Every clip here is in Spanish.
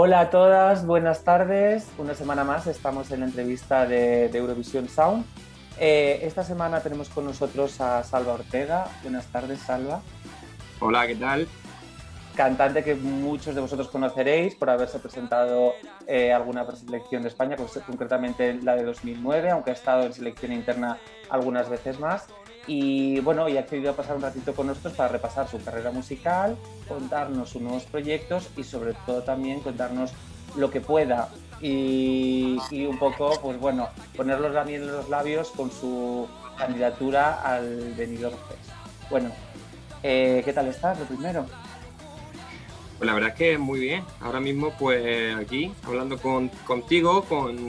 Hola a todas, buenas tardes. Una semana más estamos en la entrevista de Eurovisión Sound. Esta semana tenemos con nosotros a Salva Ortega. Buenas tardes, Salva. Hola, ¿qué tal? Cantante que muchos de vosotros conoceréis por haberse presentado alguna preselección de España, concretamente la de 2009, aunque ha estado en selección interna algunas veces más. Y bueno, y ha querido pasar un ratito con nosotros para repasar su carrera musical, contarnos sus nuevos proyectos y sobre todo también contarnos lo que pueda y un poco, pues bueno, ponerlos también en los labios con su candidatura al Benidorm Fest. Bueno, ¿qué tal estás? Lo primero. Pues la verdad es que muy bien. Ahora mismo, pues aquí, hablando contigo,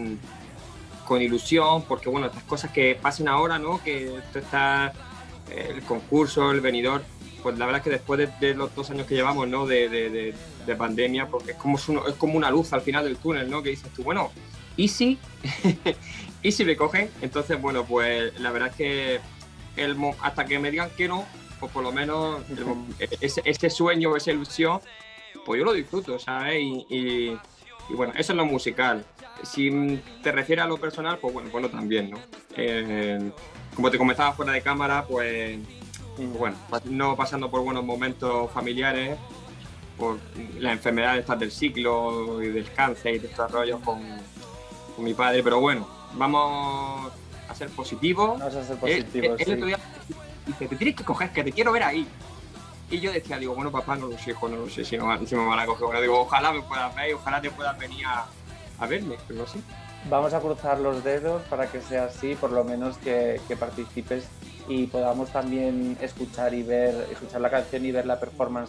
con ilusión, porque bueno, estas cosas que pasen ahora, ¿no? Que esto está, el concurso, el venidor, pues la verdad es que después de los 2 años que llevamos, ¿no? De pandemia, porque es como una luz al final del túnel, ¿no? Que dices tú, bueno, ¿y si? ¿Y si me cogen? Entonces, bueno, pues la verdad es que hasta que me digan que no, pues por lo menos ese sueño, esa ilusión, pues yo lo disfruto, ¿sabes? Y bueno, eso es lo musical. Si te refieres a lo personal, pues bueno también, ¿no? Como te comentaba fuera de cámara, pues bueno, no pasando por buenos momentos familiares, por las enfermedades estas del ciclo y del cáncer y de estos rollos con mi padre, pero bueno, vamos a ser positivos. Vamos a ser positivos, El sí. otro día dice, te tienes que coger, que te quiero ver ahí. Y yo decía, digo, bueno, papá, no lo sé, hijo, no lo sé si me van a coger. Bueno, digo, ojalá me puedas ver, ojalá te puedas venir a verme, pero no sé. Vamos a cruzar los dedos para que sea así, por lo menos que participes y podamos también escuchar escuchar la canción y ver la performance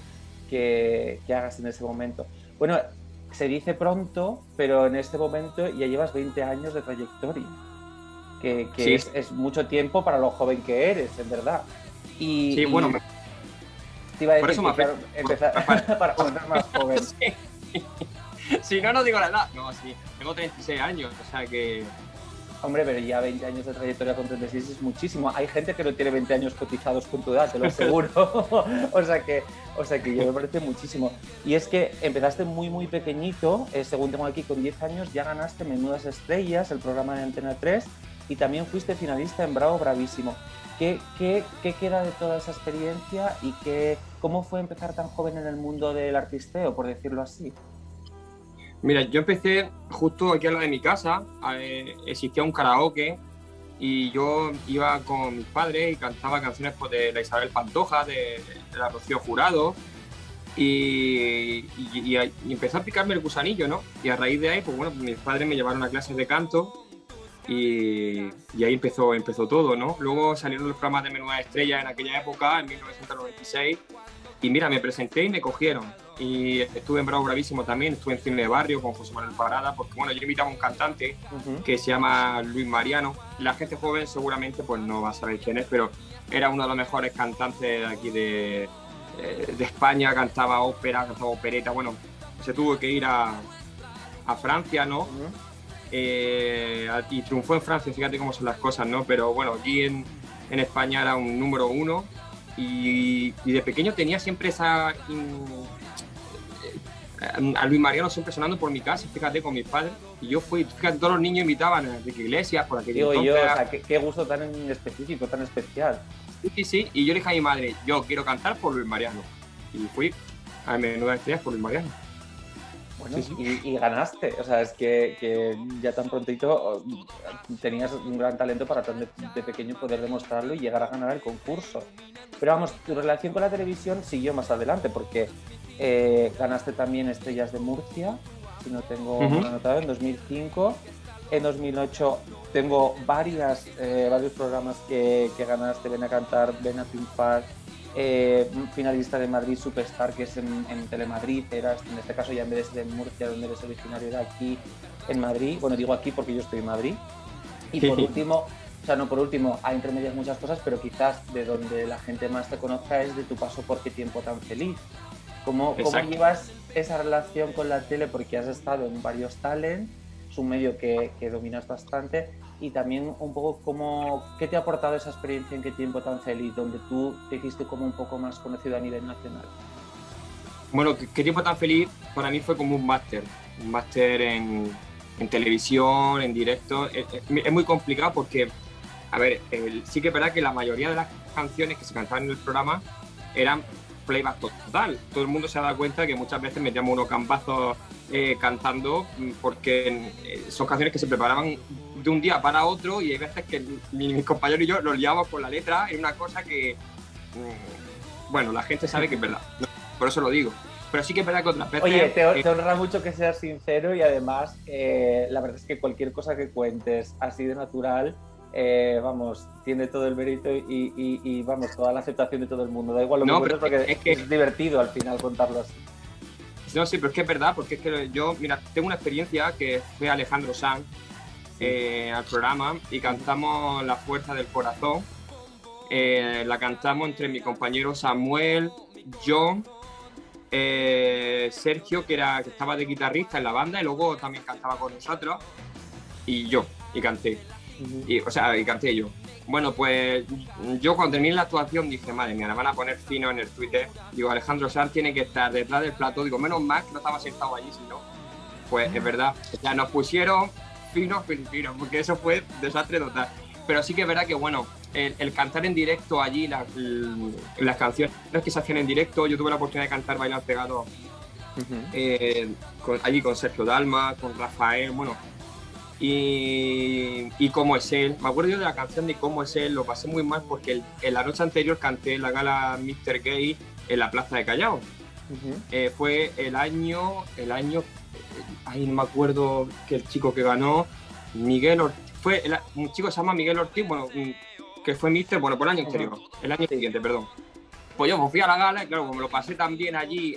que hagas en ese momento. Bueno, se dice pronto, pero en este momento ya llevas 20 años de trayectoria, que Sí, es mucho tiempo para lo joven que eres, en verdad. sí, Y bueno, te iba a por decir eso me que, claro, afecta. empezar para poner más joven. Sí. Si no, no digo la edad. No, sí, tengo 36 años, o sea que... Hombre, pero ya 20 años de trayectoria con 36 es muchísimo. Hay gente que no tiene 20 años cotizados con tu edad, te lo aseguro. o sea que yo me parece muchísimo. Y es que empezaste muy, muy pequeñito. Según tengo aquí, con 10 años ya ganaste Menudas Estrellas, el programa de Antena 3, y también fuiste finalista en Bravo Bravísimo. ¿Qué queda de toda esa experiencia y cómo fue empezar tan joven en el mundo del artisteo, por decirlo así? Mira, yo empecé justo aquí al lado de mi casa, existía un karaoke y yo iba con mis padres y cantaba canciones pues, de la Isabel Pantoja, de la Rocío Jurado, y empezó a picarme el gusanillo, ¿no? Y a raíz de ahí, pues bueno, mis padres me llevaron a clases de canto y ahí empezó todo, ¿no? Luego salieron los programas de Menuda Estrella en aquella época, en 1996, y mira, me presenté y me cogieron. Y estuve en Bravo Bravísimo también, estuve en Cine de Barrio con José Manuel Parada, porque bueno, yo invitaba a un cantante que se llama Luis Mariano. La gente joven seguramente pues no va a saber quién es, pero era uno de los mejores cantantes de aquí de España, cantaba ópera, cantaba opereta. Bueno, se tuvo que ir a Francia, ¿no? Y triunfó en Francia, fíjate cómo son las cosas, ¿no? Pero bueno, aquí en España era un número uno y de pequeño tenía siempre esa... a Luis Mariano siempre sonando por mi casa, fíjate, con mis padres. Y yo fui, fíjate, todos los niños invitaban a Enrique Iglesias, por aquel Digo yo, entonces. o sea, qué gusto tan específico, tan especial. Sí, sí, y yo le dije a mi madre, yo quiero cantar por Luis Mariano. Y fui a Menudas Estrellas por Luis Mariano. Bueno, Sí, sí. y ganaste, o sea, es que ya tan prontito tenías un gran talento para tan de pequeño poder demostrarlo y llegar a ganar el concurso. Pero vamos, tu relación con la televisión siguió más adelante porque ganaste también Estrellas de Murcia, si no tengo mal anotado, en 2005. En 2008 tengo varios programas que ganaste, Ven a Cantar, Ven a Triunfar, finalista de Madrid Superstar, que es en Telemadrid, eras, en este caso ya en vez de ser en Murcia, donde eres originario, era aquí en Madrid. Bueno, digo aquí porque yo estoy en Madrid. Y por último, o sea, no por último, hay entre medias muchas cosas, pero quizás de donde la gente más te conozca es de tu paso por Qué tiempo tan feliz. ¿Cómo llevas esa relación con la tele? Porque has estado en varios talent, es un medio que dominas bastante, y también un poco qué te ha aportado esa experiencia en Qué tiempo tan feliz, donde tú te hiciste como un poco más conocido a nivel nacional. Bueno, qué tiempo tan feliz para mí fue como un máster en televisión, en directo. Es muy complicado porque, a ver, sí que es verdad que la mayoría de las canciones que se cantaban en el programa eran playback total. Todo el mundo se ha dado cuenta que muchas veces metíamos unos gambazos cantando porque son canciones que se preparaban de un día para otro y hay veces que mis compañeros y yo nos liábamos con la letra en una cosa que, bueno, la gente sabe que es verdad. Por eso lo digo. Pero sí que es verdad que otras veces... Oye, te honra mucho que seas sincero y además la verdad es que cualquier cosa que cuentes así de natural, vamos, tiene todo el mérito y vamos, toda la aceptación de todo el mundo. Da igual lo que cuentes porque es divertido al final contarlo así. No, sí, pero es que es verdad, porque es que yo, mira, tengo una experiencia que fue Alejandro Sanz al programa y cantamos La Fuerza del Corazón. La cantamos entre mi compañero Samuel, John, Sergio, que estaba de guitarrista en la banda y luego también cantaba con nosotros, y yo, y canté. Y canté yo. Bueno, pues yo cuando terminé la actuación dije, madre mía, la van a poner fino en el Twitter. Digo, Alejandro Sanz tiene que estar detrás del plató. Digo, menos mal que no estaba sentado allí, si no. Pues es verdad, ya nos pusieron finos, porque eso fue desastre total. Pero sí que es verdad que, bueno, el cantar en directo allí, las canciones que se hacían en directo, yo tuve la oportunidad de cantar Bailar Pegado allí con Sergio Dalma, con Rafael, bueno, y Cómo es él. Me acuerdo yo de la canción de Cómo es él, lo pasé muy mal porque en la noche anterior canté en la gala Mr. Gay en la Plaza de Callao. Fue el año, ahí no me acuerdo que el chico que ganó, Miguel Ortiz, un chico que se llama Miguel Ortiz, bueno, que fue Mister, bueno, por el año anterior, el año siguiente, perdón. Pues yo fui a la gala y claro, como lo pasé tan bien allí,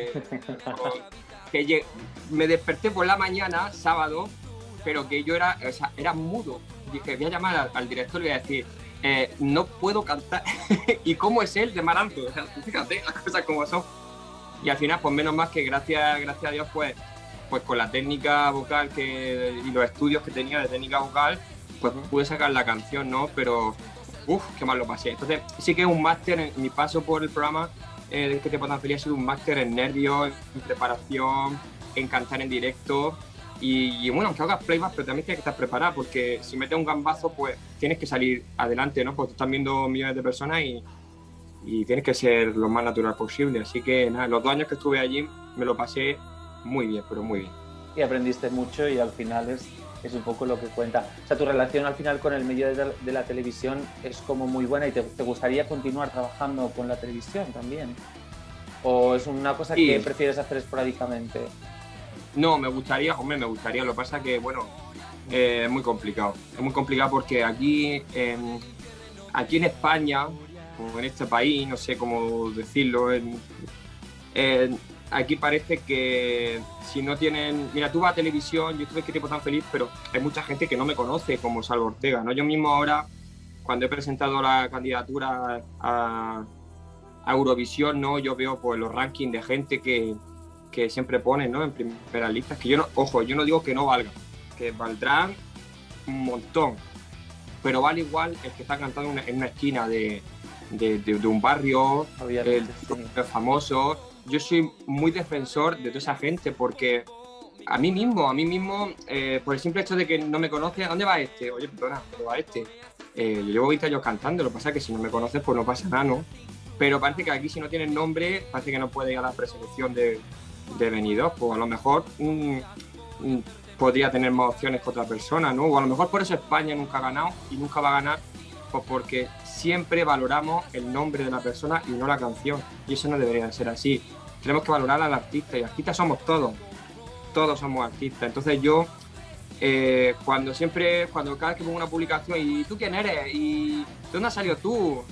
que me desperté por la mañana, sábado, pero que yo era mudo. Dije, voy a llamar al director y voy a decir, no puedo cantar. ¿Y cómo es él de Maranto? O sea, fíjate las cosas como son. Y al final, pues menos más que gracias a Dios, pues con la técnica vocal y los estudios que tenía de técnica vocal, pues pude sacar la canción, ¿no? Pero, qué mal lo pasé. Entonces, sí que es un máster, en mi paso por el programa de Qué tiempo tan feliz ha sido un máster en nervios, en preparación, en cantar en directo. Y bueno, aunque hagas playback, pero también tienes que estar preparado, porque si metes un gambazo, pues tienes que salir adelante, ¿no? Porque te están viendo millones de personas y tienes que ser lo más natural posible. Así que nada, los 2 años que estuve allí me lo pasé muy bien, pero muy bien. Y aprendiste mucho y al final es un poco lo que cuenta. O sea, tu relación al final con el medio de la televisión es como muy buena y te gustaría continuar trabajando con la televisión también. ¿O es una cosa que prefieres hacer esporádicamente? No, me gustaría. Lo que pasa es que, bueno, es muy complicado. Es muy complicado porque aquí en España, o en este país, no sé cómo decirlo, aquí parece que si no tienen... Mira, tú vas a televisión, yo estuve Qué tiempo tan feliz, pero hay mucha gente que no me conoce como Salva Ortega, ¿no? Yo mismo ahora, cuando he presentado la candidatura a Eurovisión, ¿no? Yo veo pues los rankings de gente que siempre ponen, ¿no? En primeras listas, que yo no digo que no valgan, que valdrán un montón, pero vale igual el que está cantando en una esquina de un barrio, el famoso. Yo soy muy defensor de toda esa gente porque a mí mismo, por el simple hecho de que no me conoce, ¿a dónde va este? Oye, perdona, ¿dónde va este? Yo llevo 20 años cantando, lo que pasa es que si no me conoces, pues no pasa nada, ¿no? Pero parece que aquí si no tienes nombre, parece que no puede ir a la preselección de Benidorm, pues a lo mejor podría tener más opciones que otra persona, ¿no? O a lo mejor por eso España nunca ha ganado y nunca va a ganar, pues porque siempre valoramos el nombre de la persona y no la canción, y eso no debería ser así. Tenemos que valorar al artista, y artistas somos todos somos artistas. Entonces yo, cuando cada vez que pongo una publicación, ¿y tú quién eres? ¿Y de dónde has salido tú?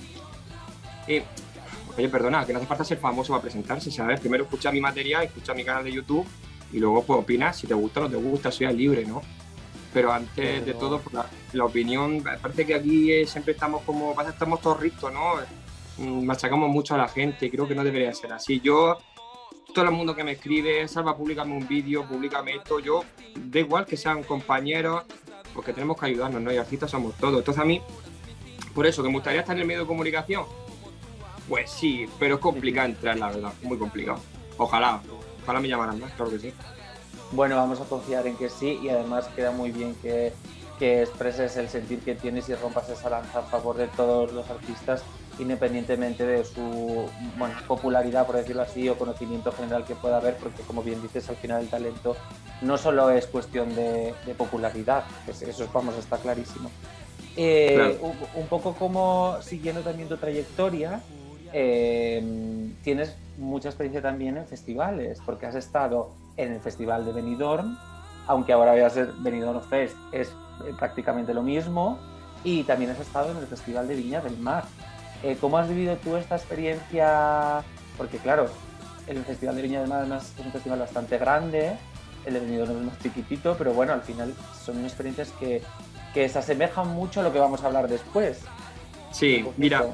Oye, perdona, que no hace falta ser famoso para presentarse, ¿sabes? Primero escucha mi material, escucha mi canal de YouTube y luego pues opinas si te gusta o no te gusta, soy libre, ¿no? Pero antes de todo, pues, la opinión, parece que aquí siempre estamos todos ricos, ¿no? Machacamos mucho a la gente y creo que no debería ser así. Yo, todo el mundo que me escribe, Salva, públicame un vídeo, públicame esto, yo, da igual que sean compañeros, porque tenemos que ayudarnos, ¿no? Y artistas somos todos. Entonces a mí, por eso, que me gustaría estar en el medio de comunicación, pues sí, pero es complicado entrar, la verdad, muy complicado. Ojalá me llamaran más, claro que sí. Bueno, vamos a confiar en que sí, y además queda muy bien que expreses el sentir que tienes y rompas esa lanza a favor de todos los artistas, independientemente de su popularidad, por decirlo así, o conocimiento general que pueda haber, porque como bien dices, al final el talento no solo es cuestión de popularidad, eso vamos, está clarísimo. Claro. Un poco como siguiendo también tu trayectoria, tienes mucha experiencia también en festivales, porque has estado en el Festival de Benidorm, aunque ahora vaya a ser Benidorm Fest, es prácticamente lo mismo, y también has estado en el Festival de Viña del Mar. ¿Cómo has vivido tú esta experiencia? Porque claro, el Festival de Viña del Mar además es un festival bastante grande, el de Benidorm es más chiquitito, pero bueno, al final son experiencias que se asemejan mucho a lo que vamos a hablar después. Sí, mira,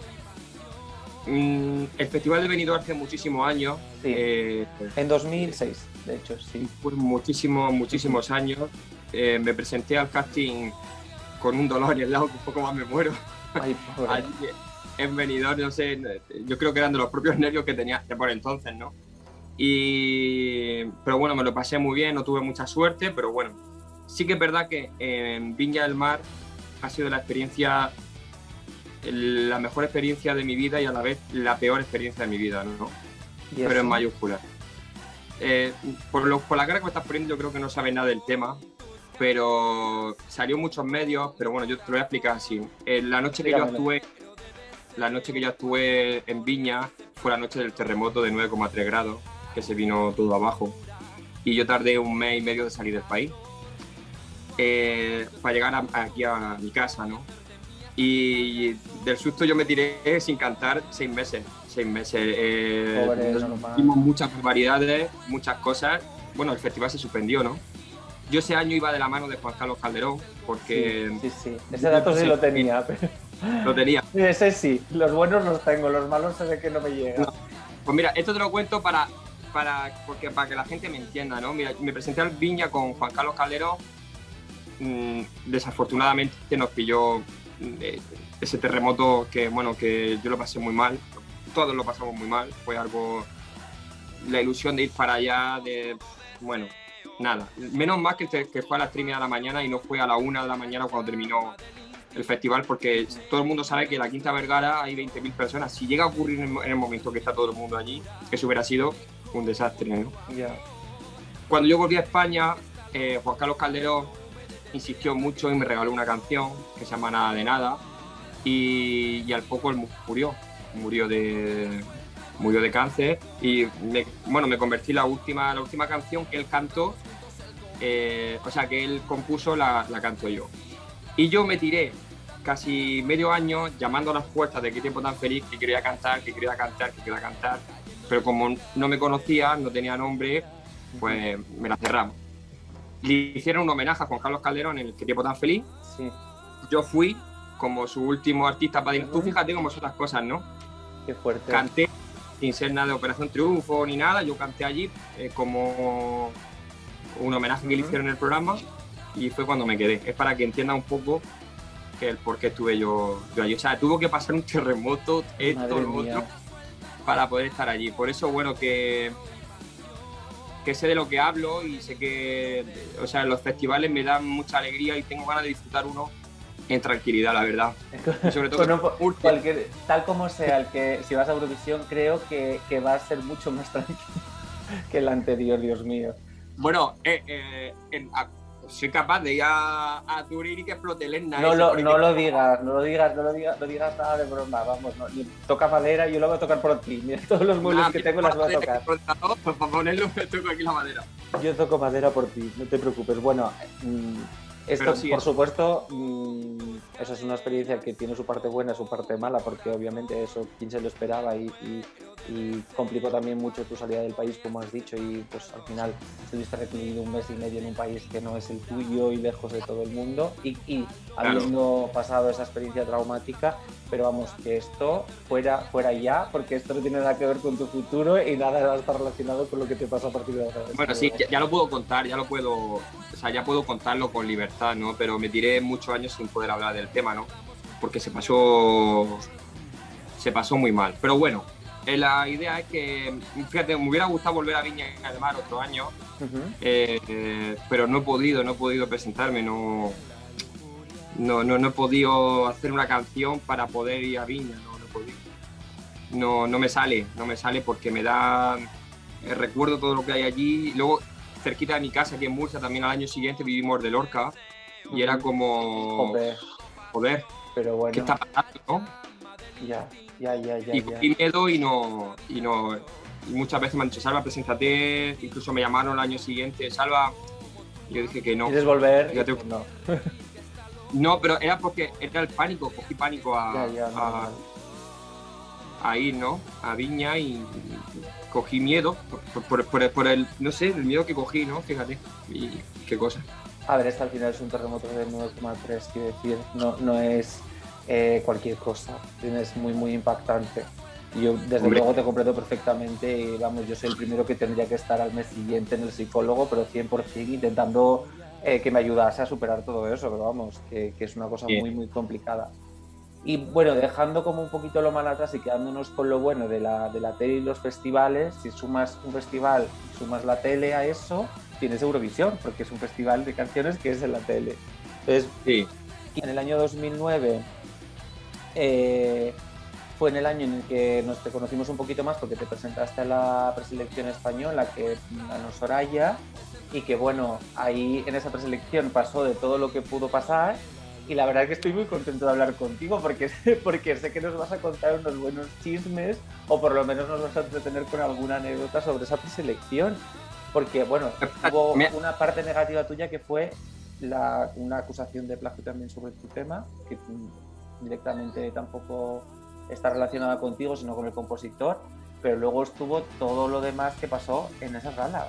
el Festival de Benidorm hace muchísimos años. Sí. En 2006, de hecho, sí. Por muchísimos años. Me presenté al casting con un dolor en el lado que un poco más me muero. Ay, pobre. Allí, en Benidorm, no sé, yo creo que eran de los propios nervios que tenía por entonces, ¿no? Pero bueno, me lo pasé muy bien, no tuve mucha suerte, pero bueno, sí que es verdad que en Viña del Mar ha sido la mejor experiencia de mi vida y a la vez la peor experiencia de mi vida, ¿no? Pero en mayúsculas. Por la cara que me estás poniendo, yo creo que no sabes nada del tema, pero salió en muchos medios, pero bueno, yo te lo voy a explicar así. La noche que yo actué en Viña fue la noche del terremoto de 9,3 grados, que se vino todo abajo, y yo tardé 1 mes y medio de salir del país para llegar aquí a mi casa, ¿no? Y del susto yo me tiré sin cantar 6 meses. Hicimos muchas barbaridades, muchas cosas. Bueno, el festival se suspendió, ¿no? Yo ese año iba de la mano de Juan Carlos Calderón, porque... Sí. Ese dato sí lo tenía. Pero... Lo tenía. Ese sí, los buenos los tengo, los malos sé de que no me llegan. No. Pues mira, esto te lo cuento para que la gente me entienda, ¿no? Mira, me presenté al Viña con Juan Carlos Calderón. Desafortunadamente nos pilló ese terremoto que yo lo pasé muy mal. Todos lo pasamos muy mal. Fue algo... La ilusión de ir para allá, bueno, nada. Menos mal que fue a las 3:30 de la mañana y no fue a la 1 de la mañana cuando terminó el festival, porque todo el mundo sabe que en la Quinta Vergara hay 20.000 personas. Si llega a ocurrir en el momento que está todo el mundo allí, eso hubiera sido un desastre, ¿no? Yeah. Cuando yo volví a España, Juan Carlos Calderón insistió mucho y me regaló una canción que se llama Nada de Nada, y al poco él murió de cáncer, y me convertí la última canción que él cantó, o sea, que él compuso, la canto yo. Y yo me tiré casi medio año llamando a las puertas de Qué tiempo tan feliz, que quería cantar, pero como no me conocía, no tenía nombre, pues me la cerramos. Le hicieron un homenaje a Juan Carlos Calderón en el Qué tiempo tan feliz. Sí. Yo fui como su último artista para... Tú fíjate cómo son las cosas, ¿no? Qué fuerte. Canté sin ser nada de Operación Triunfo ni nada, yo canté allí como un homenaje que le hicieron en el programa, y fue cuando me quedé. Es para que entienda un poco el por qué estuve yo allí. O sea, tuvo que pasar un terremoto, lo otro, para poder estar allí. Por eso, bueno, que sé de lo que hablo, y sé que, o sea, los festivales me dan mucha alegría y tengo ganas de disfrutar uno en tranquilidad, la verdad. Y sobre todo tal como sea el que, si vas a Eurovisión, creo que va a ser mucho más tranquilo que el anterior, Dios mío. Bueno, soy capaz de ir a Turín y que explote el Etna. No lo digas nada de broma, vamos, toca madera, yo lo voy a tocar por ti. Mira, todos los muebles que tengo las voy a tocar. Pues para ponerlo me toco aquí la madera. Yo toco madera por ti, no te preocupes. Bueno, esto, sí, por supuesto, eso es una experiencia que tiene su parte buena, su parte mala, porque obviamente eso, quién se lo esperaba, y complicó también mucho tu salida del país, como has dicho, y pues al final estuviste recluido 1 mes y medio en un país que no es el tuyo y lejos de todo el mundo, y habiendo pasado esa experiencia traumática, pero vamos, que esto fuera ya, porque esto no tiene nada que ver con tu futuro y nada va a estar relacionado con lo que te pasa a partir de ahora. Bueno, sí, ya lo puedo contar, ya puedo contarlo con libertad, ¿no? Pero me tiré muchos años sin poder hablar del tema, ¿no? Porque se pasó muy mal. Pero bueno, La idea es que, fíjate, me hubiera gustado volver a Viña del Mar otro año, pero no he podido presentarme, no he podido hacer una canción para poder ir a Viña, no he podido. No me sale porque me da... recuerdo todo lo que hay allí. Luego, cerquita de mi casa, aquí en Murcia, también al año siguiente vivimos de Lorca, y era como... Joder, pero bueno. ¿qué está pasando, no? Ya. Y cogí miedo y muchas veces me han dicho, Salva, preséntate, incluso me llamaron el año siguiente, Salva, y yo dije que no. ¿Quieres volver? Fíjate, no. No, pero era porque era el pánico, cogí pánico a ir, ¿no? A Viña, y cogí miedo por el, no sé, el miedo que cogí, ¿no? Fíjate, y qué cosa. A ver, al final es un terremoto de 9,3, quiero decir, no es cualquier cosa, es muy impactante. Yo desde luego te comprendo perfectamente y vamos, yo soy el primero que tendría que estar al mes siguiente en el psicólogo, pero 100% intentando que me ayudase a superar todo eso, pero vamos, que es una cosa muy complicada. Y bueno, dejando como un poquito lo mal atrás y quedándonos con lo bueno de la tele y los festivales, si sumas un festival, sumas la tele a eso, tienes Eurovisión, porque es un festival de canciones que es en la tele. Entonces, sí. En el año 2009 fue en el año en el que te conocimos un poquito más porque te presentaste a la preselección española que ganó Soraya, y que bueno, ahí en esa preselección pasó de todo lo que pudo pasar, y la verdad es que estoy muy contento de hablar contigo porque sé que nos vas a contar unos buenos chismes, o por lo menos nos vas a entretener con alguna anécdota sobre esa preselección, porque bueno, hubo una parte negativa tuya que fue una acusación de plagio también sobre tu tema, que directamente tampoco está relacionada contigo, sino con el compositor, pero luego estuvo todo lo demás que pasó en esas galas.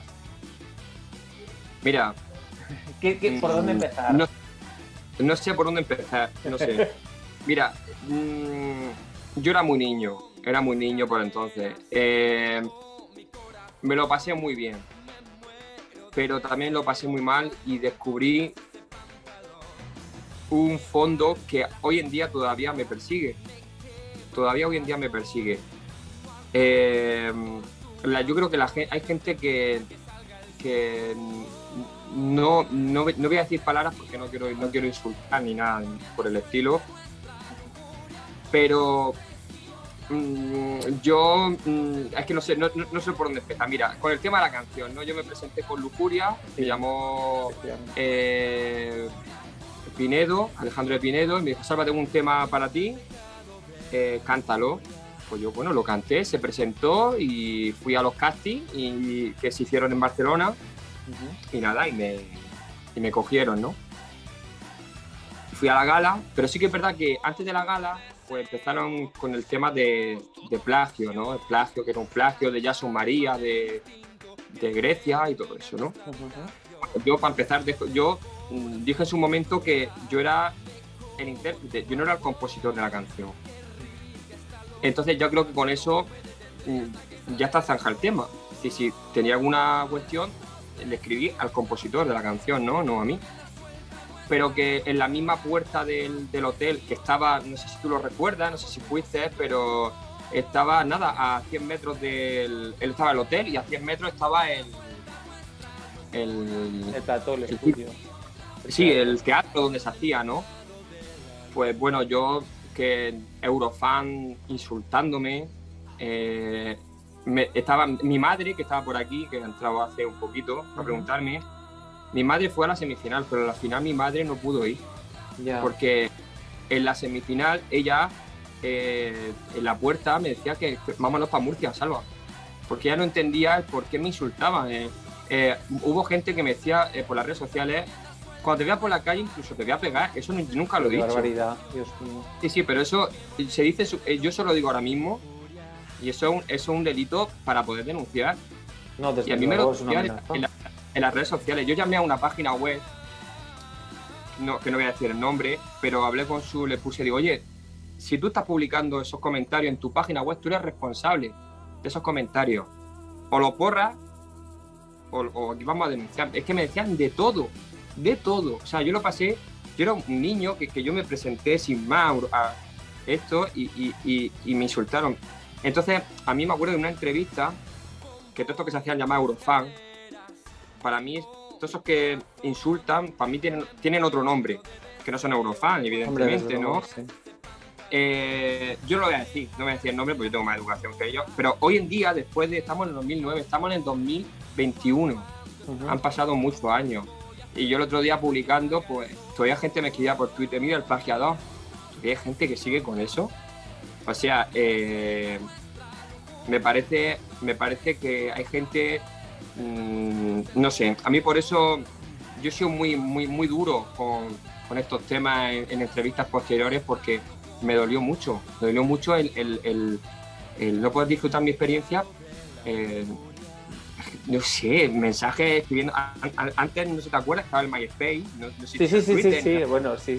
Mira, ¿por dónde empezar? No sé por dónde empezar, no sé. Mira, yo era muy niño por entonces. Me lo pasé muy bien, pero también lo pasé muy mal y descubrí un fondo que hoy en día todavía me persigue. Yo creo que hay gente que no voy a decir palabras porque no quiero insultar ni nada por el estilo, pero yo es que no sé por dónde empezar. Mira, con el tema de la canción, ¿no? Yo me presenté con Lujuria, me llamó Alejandro de Pinedo, y me dijo, Salva, tengo un tema para ti, cántalo. Pues yo, bueno, lo canté, se presentó y fui a los castings que se hicieron en Barcelona. Y nada, y me cogieron, ¿no? Fui a la gala, pero sí que es verdad que antes de la gala pues empezaron con el tema de plagio, ¿no? El plagio, que era un plagio de Jason María, de Grecia y todo eso, ¿no? Yo, para empezar, yo dije en su momento que yo era el intérprete, yo no era el compositor de la canción. Entonces yo creo que con eso ya está zanjado el tema. Si tenía alguna cuestión, le escribí al compositor de la canción, no a mí. Pero que en la misma puerta del hotel, que estaba, no sé si tú lo recuerdas, no sé si fuiste, pero estaba nada, a 100 metros él estaba el hotel, y a 100 metros estaba el plató, el estudio. Sí, el teatro donde se hacía, ¿no? Pues bueno, yo, que Eurofan insultándome, estaba mi madre, que estaba por aquí, que ha entrado hace un poquito a preguntarme. Mi madre fue a la semifinal, pero a la final mi madre no pudo ir. Porque en la semifinal ella en la puerta me decía que vámonos para Murcia, Salva, porque ella no entendía el por qué me insultaban. Hubo gente que me decía por las redes sociales, cuando te vea por la calle incluso te voy a pegar. Eso nunca lo he dicho. Barbaridad, Dios mío. Sí, pero eso se dice, yo se lo digo ahora mismo, y eso es un delito para poder denunciar. No, desde y a mí me lo denuncian en las redes sociales. Yo llamé a una página web, que no voy a decir el nombre, pero hablé con le puse, digo, oye, si tú estás publicando esos comentarios en tu página web, tú eres responsable de esos comentarios. O lo borras, o aquí vamos a denunciar. Es que me decían de todo. O sea, yo lo pasé, yo era un niño que yo me presenté sin más a esto y me insultaron. Entonces, a mí me acuerdo de una entrevista que todos estos que se hacían llamar Eurofan, para mí, todos esos que insultan, para mí tienen otro nombre, que no son Eurofan, evidentemente, Hombre, ¿no? sí. Yo no lo voy a decir, no voy a decir el nombre porque yo tengo más educación que ellos, pero hoy en día, estamos en el 2009, estamos en el 2021, han pasado muchos años, y yo el otro día publicando, pues todavía gente me escribía por Twitter, mira el plagiador, todavía hay gente que sigue con eso, o sea, me parece que hay gente, no sé, a mí por eso yo he sido muy duro con estos temas en entrevistas posteriores porque me dolió mucho el no poder disfrutar mi experiencia, no sé, mensajes escribiendo, antes no sé si te acuerdas, estaba el MySpace, no sé si Twitter, sí, bueno, sí.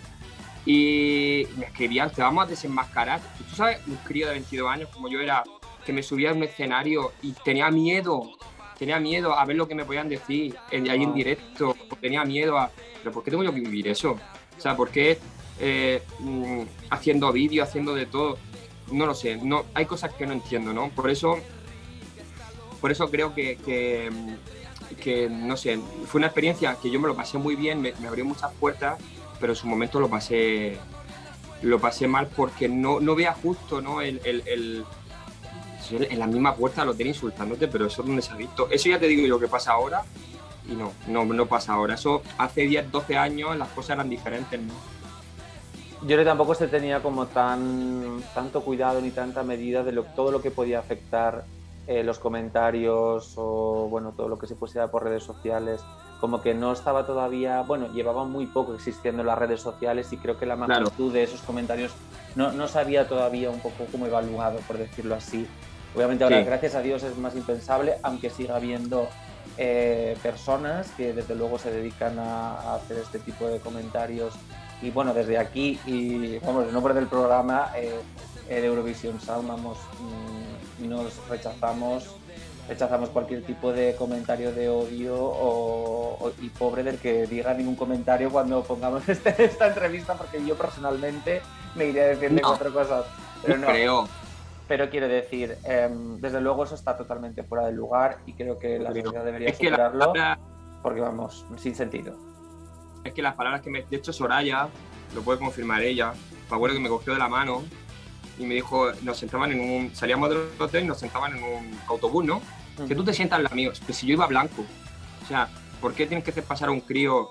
Y me escribían, te vamos a desenmascarar. ¿Tú sabes? Un crío de 22 años como yo era, que me subía a un escenario y tenía miedo a ver lo que me podían decir ahí en directo, tenía miedo a... ¿Pero por qué tengo yo que vivir eso? O sea, ¿por qué haciendo vídeos, haciendo de todo? No lo sé, no, hay cosas que no entiendo, ¿no? Por eso creo que no sé, fue una experiencia que yo me lo pasé muy bien, me abrió muchas puertas, pero en su momento lo pasé mal porque no veía justo, ¿no? En la misma puerta lo tenía insultándote, pero eso es donde se ha visto. Eso ya te digo yo que pasa ahora y no pasa ahora. Eso hace 10, 12 años las cosas eran diferentes, ¿no? Yo creo que tampoco se tenía como tanto cuidado ni tanta medida de todo lo que podía afectar los comentarios o bueno, todo lo que se pusiera por redes sociales. Como que no estaba todavía, bueno, llevaba muy poco existiendo las redes sociales y creo que la magnitud de esos comentarios no se había todavía un poco como evaluado, por decirlo así. Obviamente ahora, gracias a Dios, es más impensable, aunque siga habiendo personas que desde luego se dedican a hacer este tipo de comentarios. Y bueno, desde aquí, y vamos, en nombre del programa de Eurovisión Sound, vamos, nos rechazamos cualquier tipo de comentario de odio y pobre del que diga ningún comentario cuando pongamos esta entrevista, porque yo personalmente me iré a decirle 4 cosas. Pero no creo. Pero quiero decir, desde luego eso está totalmente fuera del lugar y creo que la sociedad debería superarlo porque vamos, sin sentido. Es que las palabras que de hecho Soraya, lo puede confirmar ella, me acuerdo que me cogió de la mano y me dijo, salíamos del hotel y nos sentaban en un autobús, ¿no? Que tú te sientas la mío, pues si yo iba blanco. O sea, ¿por qué tienes que hacer pasar a un crío?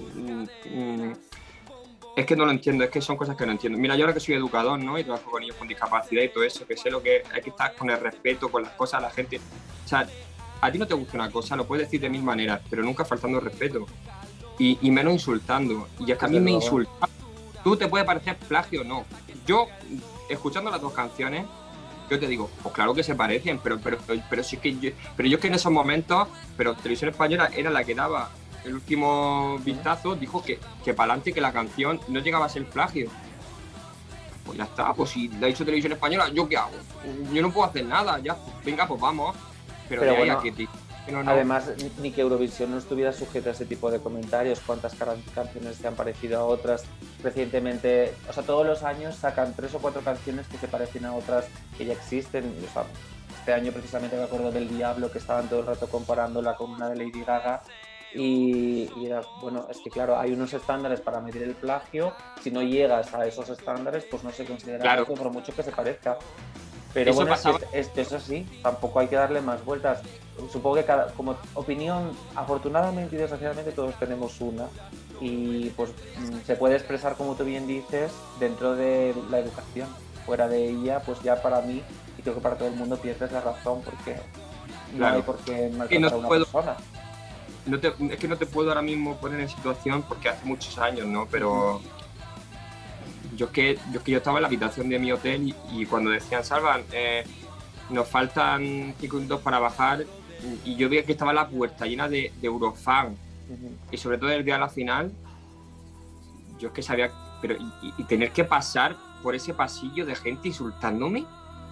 Es que no lo entiendo, es que son cosas que no entiendo. Mira, yo ahora que soy educador, ¿no? Y trabajo con niños con discapacidad y todo eso, que sé lo que hay que estar con el respeto, con las cosas a la gente. O sea, a ti no te gusta una cosa, lo puedes decir de 1000 maneras, pero nunca faltando el respeto. Y menos insultando. Y es que a mí me insultan. Tú te puede parecer plagio o no. Yo, escuchando las 2 canciones, yo te digo, pues claro que se parecen, pero sí que yo es que en esos momentos, pero Televisión Española era la que daba el último vistazo, dijo que para adelante, que la canción no llegaba a ser plagio. Pues ya está, pues si la ha dicho Televisión Española, ¿yo qué hago? Yo no puedo hacer nada, ya, venga, pues vamos. Pero de ahí bueno, a que además, ni que Eurovisión no estuviera sujeta a ese tipo de comentarios, cuántas canciones se han parecido a otras recientemente. O sea, todos los años sacan 3 o 4 canciones que se parecen a otras que ya existen. O sea, este año precisamente me acuerdo del Diablo, que estaban todo el rato comparándola con una de Lady Gaga. Y era, bueno, es que claro, hay unos estándares para medir el plagio. Si no llegas a esos estándares, pues no se considera plagio por mucho que se parezca. Pero eso bueno, eso sí, tampoco hay que darle más vueltas. Supongo que como opinión, afortunadamente y desgraciadamente todos tenemos una y pues se puede expresar, como tú bien dices, dentro de la educación. Fuera de ella, pues ya para mí, y creo que para todo el mundo, pierdes la razón porque no hay por qué maltratar a una persona. Es que no te puedo ahora mismo poner en situación porque hace muchos años, ¿no? Pero... Yo estaba en la habitación de mi hotel y cuando decían, Salvan, nos faltan 5 minutos para bajar, y yo veía que estaba la puerta llena de Eurofan, y sobre todo el día de la final, yo es que sabía, pero y tener que pasar por ese pasillo de gente insultándome,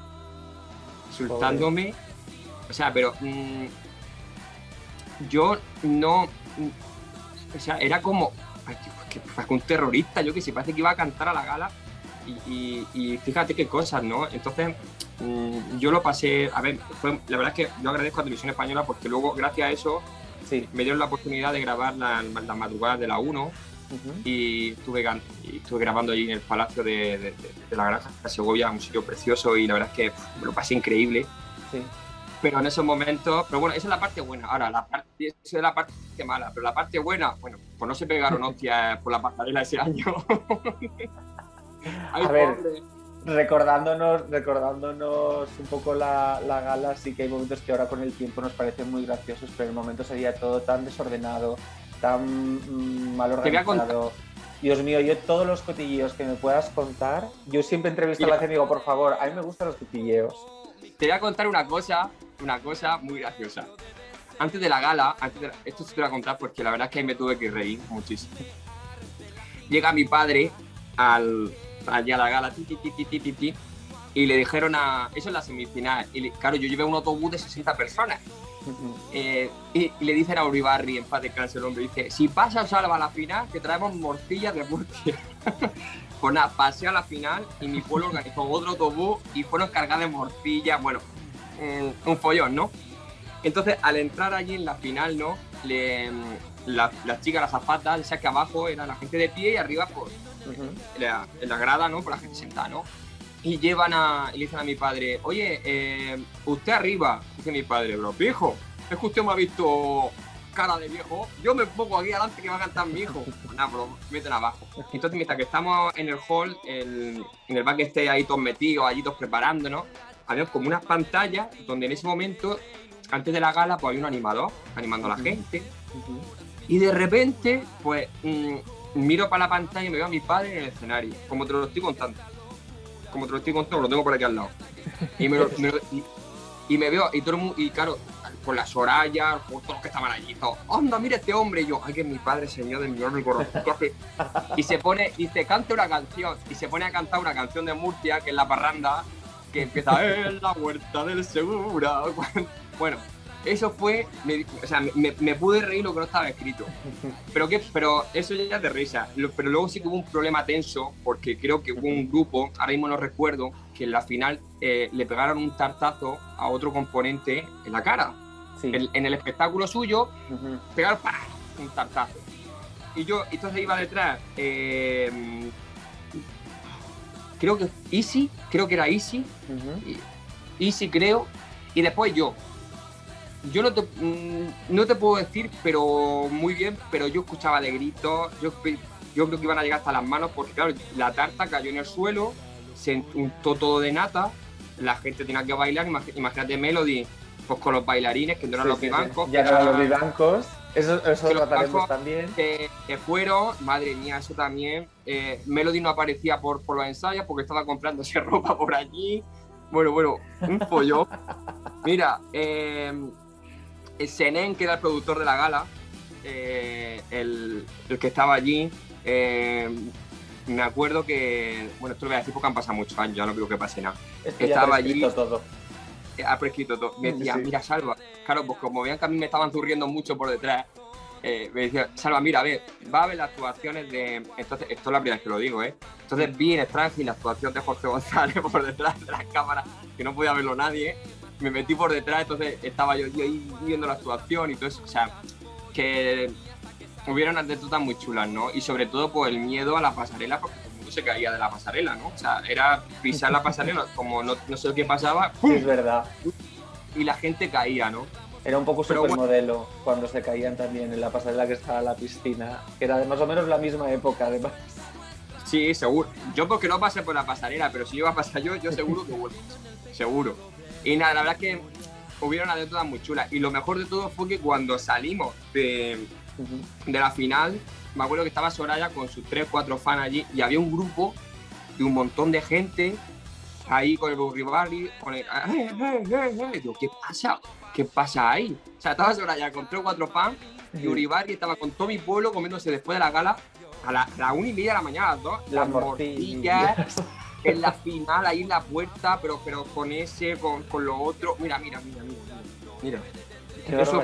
o sea, pero yo no, o sea, era como... que un terrorista, yo que sé, parece que iba a cantar a la gala y fíjate qué cosas, ¿no? Entonces, yo lo pasé, a ver, la verdad es que yo agradezco a Televisión Española porque luego, gracias a eso, Sí. me dieron la oportunidad de grabar las madrugadas de la 1 y estuve grabando allí en el Palacio de la Granja de Segovia, un sitio precioso y la verdad es que me lo pasé increíble. Sí. Pero en esos momentos, pero bueno, esa es la parte buena. Ahora, esa es la parte mala, pero la parte buena, bueno, pues no se pegaron hostias por la pasarela ese año. Ay, A ver, pobre. recordándonos un poco la gala, sí que hay momentos que ahora con el tiempo nos parecen muy graciosos, pero en el momento sería todo tan desordenado, tan mal organizado. Dios mío, yo todos los cotilleos que me puedas contar, yo siempre entrevisto a la gente y digo, por favor, a mí me gustan los cotilleos. Te voy a contar una cosa muy graciosa. Antes de la gala, esto sí te lo voy a contar porque la verdad es que ahí me tuve que reír muchísimo. Llega mi padre allá a la gala, y le dijeron eso es la semifinal. Y claro, yo llevé un autobús de 60 personas. Y le dicen a Uribarri, en paz descanse el hombre, dice, si pasa o salva a la final, te traemos morcillas de Murcia. Pues nada, pasé a la final y mi pueblo organizó otro autobús y fueron cargadas de morcillas, bueno, un follón, ¿no? Entonces, al entrar allí en la final, ¿no? Las chicas, las zapatas, ya que abajo era la gente de pie y arriba, pues, en la grada, ¿no? Por la gente sentada, ¿no? Y le dicen a mi padre, oye, usted arriba, dice mi padre, bro, viejo, es que usted me ha visto cara de viejo, yo me pongo aquí adelante que va a cantar mi hijo. Nada, bro, meten abajo. Entonces, mientras que estamos en el hall, en el backstage ahí todos metidos, allí todos preparándonos, había como unas pantallas donde en ese momento, antes de la gala, pues había un animador animando a la gente. Y de repente, pues, miro para la pantalla y me veo a mi padre en el escenario, como te lo estoy contando. Lo tengo por aquí al lado. Y me veo, y todo el mundo, y claro, con la Soraya, todos los que estaban allí, todos, ¡anda, mira este hombre! Y yo, ¡ay, que es mi padre, señor de mi mi corazón! Y se pone, dice, cante una canción, y se pone a cantar una canción de Murcia, que es La Parranda, que empieza, en la huerta del Segura. Bueno, eso fue, me pude reír lo que no estaba escrito. Pero eso ya es de risa. Pero luego sí que hubo un problema tenso, porque creo que hubo un grupo, ahora mismo no recuerdo, que en la final le pegaron un tartazo a otro componente en la cara. Sí. En el espectáculo suyo, pegaron un tartazo. Y yo, entonces iba detrás, creo que era Easy, Easy creo, y después yo no te puedo decir, pero muy bien, pero yo escuchaba de gritos, yo creo que iban a llegar hasta las manos, porque claro, la tarta cayó en el suelo, se untó todo de nata, la gente tenía que bailar, imagínate Melody, pues con los bailarines, que no eran los vivancos. Ya eran los vivancos, eso lo trataremos también. Que fueron, madre mía, eso también. Melody no aparecía por los ensayos porque estaba comprándose ropa por allí. Bueno, un follón. Mira, Senen, que era el productor de la gala, el que estaba allí, me acuerdo que, bueno, esto lo voy a decir porque han pasado muchos años, ya no creo que pase nada. Estaba allí. Todo. Ha prescrito todo. Me decía, mira, Salva, claro, pues como veían que a mí me estaban zurriendo mucho por detrás, me decía, Salva, mira, a ver, va a ver las actuaciones de... Entonces, esto es la primera vez que lo digo, Entonces vi en Strange la actuación de Jorge González por detrás de las cámaras, que no podía verlo nadie. Me metí por detrás, entonces estaba yo ahí viendo la actuación y todo eso. O sea, que hubieron anécdotas muy chulas, ¿no? Y sobre todo, pues el miedo a la pasarela, porque todo el mundo se caía de la pasarela, ¿no? O sea, era pisar la pasarela, como no sé qué pasaba. ¡pum! Es verdad. Y la gente caía, ¿no? Era un poco supermodelo cuando se caían también en la pasarela que estaba en la piscina, que era de más o menos la misma época, además. Sí, seguro. Yo porque no pasé por la pasarela, pero si iba a pasar yo seguro que vuelvo. Seguro. Y nada, la verdad es que hubieron anécdotas muy chulas. Y lo mejor de todo fue que cuando salimos de la final, me acuerdo que estaba Soraya con sus 3-4 fans allí y había un grupo de un montón de gente ahí con el Uribarri, con el... Y digo, ¿qué pasa? ¿Qué pasa ahí? O sea, estaba Soraya con 3 o 4 fans y Uribarri estaba con todo mi pueblo comiéndose después de la gala a las 1:30 de la mañana, las 2, las morcillas. En la final, ahí en la puerta, pero con lo otro. Mira. Eso